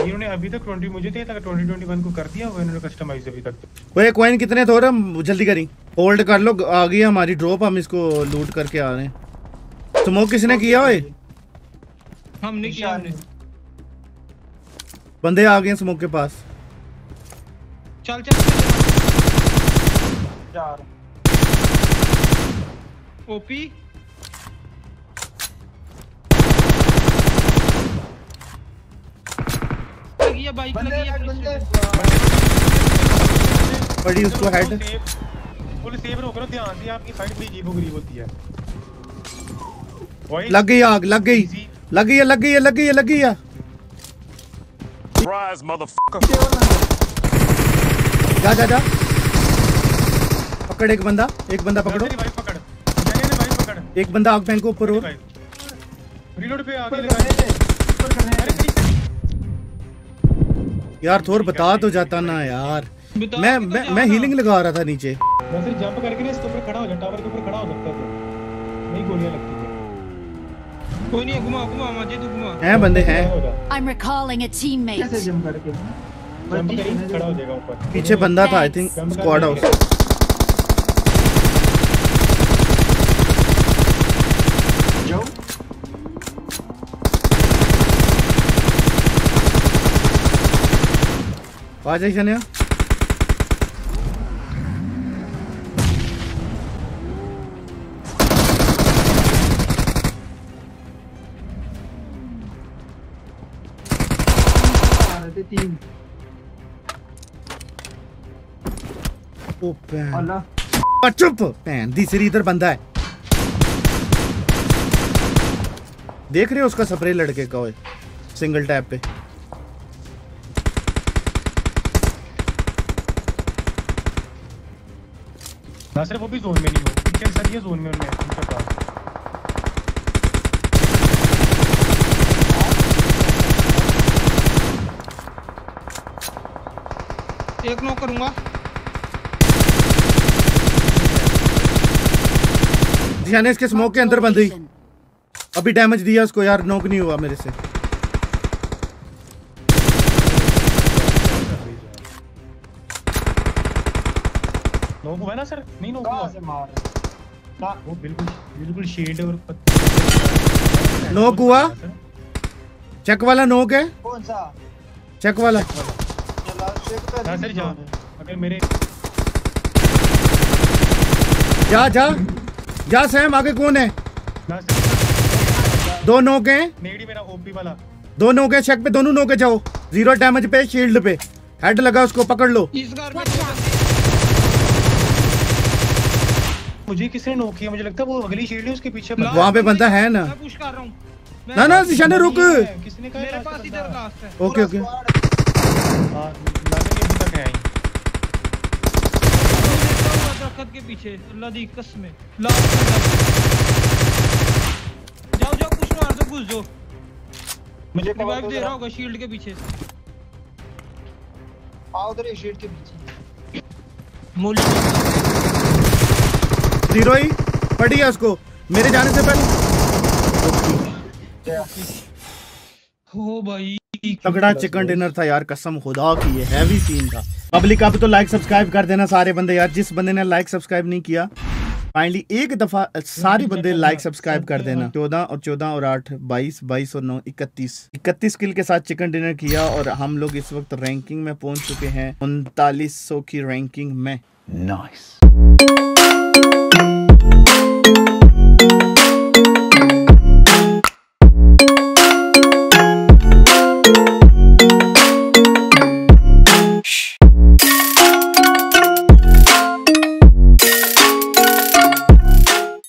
इन्होंने अभी तक 20 मुझे तो ये तक 2021 को कर दिया हुआ इन्होंने कस्टमाइज अभी तक तो। ओए कॉइन कितने थोड़े जल्दी करी होल्ड कर लो आ गई हमारी ड्रॉप हम इसको लूट करके आ रहे हैं। स्मोक किसने किया ओए? हमने किया हमने। बंदे आ गए स्मोक के पास। चल चल यार ओपी लगी है बाइक लगी है पड़ी उसको हेड फुल सेव रखो ध्यान से आपकी फाइट बड़ी अजीबोगरीब होती है। लग गई आग लग गई लग गई है लग गई है लग गई है लग गई है। Surprise, motherfucker. जा जा जा पकड़ एक बंदा पकड़ो एक बंदा आग बैंक के ऊपर और रीलोड पे आगे लगा यार थोड़ा बता तो जाता ना यार मैं हीलिंग लगा रहा था नीचे। मैं सिर्फ जंप करके ना इसके ऊपर खड़ा हो जा टावर के ऊपर खड़ा हो सकता है नहीं गोलियां लगती है कोई नहीं घुमा घुमा मजे तू घुमा हैं बंदे हैं। I'm recalling a teammate. कैसे जंप करके जंप करके खड़ा हो जाएगा ऊपर पीछे बंदा था आई थिंक स्क्वाड हाउस। जाओ आ जाइए शनिया तीन ओ पैन चुप पैन तीसरी इधर बंदा है देख रहे हो उसका स्प्रे लड़के का ओए सिंगल टैप पे ना सिर्फ वो भी जोन में नहीं हो पिक्चर सर ये जोन में उनमें उनके पास एक नॉक करूंगा जियाने इसके स्मोक के अंदर बंद हुई अभी डैमेज दिया उसको यार नॉक नहीं हुआ मेरे से। नॉक हुआ ना सर नहीं नॉक हुआ से मार ना वो बिल्कुल शेड और नॉक हुआ चेक वाला नॉक है कौन सा चेक वाला ना सर जा अगर मेरे जा जा जा सैम आगे कौन है ना सर दो नॉक हैं नेडी मेरा ओपी वाला दो नॉक है चेक पे दोनों नॉक है जाओ 0 डैमेज पे शील्ड पे हेड लगा उसको पकड़ लो। इस घर में मुझे किसने नॉक किया मुझे लगता है वो अगली शील्ड है उसके पीछे वहां पे बंदा है ना मैं पुश कर रहा हूं ना ना निशाने रुक किसने कहा मेरे पास इधर कास्ट है ओके ओके हां लाने के अभी तक है दरख्त के पीछे अल्लाह दी कसम जाओ जाओ पुश मार दो घुस जाओ मुझे रिवाइव दे रहा होगा शील्ड के पीछे आओ उधर शील्ड के पीछे मूल 0 ही पड़ी है उसको मेरे जाने से पहले हो भाई तगड़ा चिकन डिनर था यार कसम खुदा की ये हैवी सीन था। पब्लिक आप तो लाइक सब्सक्राइब कर देना सारे बंदे यार जिस बंदे ने लाइक सब्सक्राइब नहीं किया फाइनली एक दफा सारे बंदे लाइक सब्सक्राइब कर देना। 14 और 14 और 8 22 22 और 9 31 किल के साथ चिकन डिनर किया और हम लोग इस वक्त रैंकिंग में पहुंच चुके हैं 3900 की रैंकिंग में। Nice.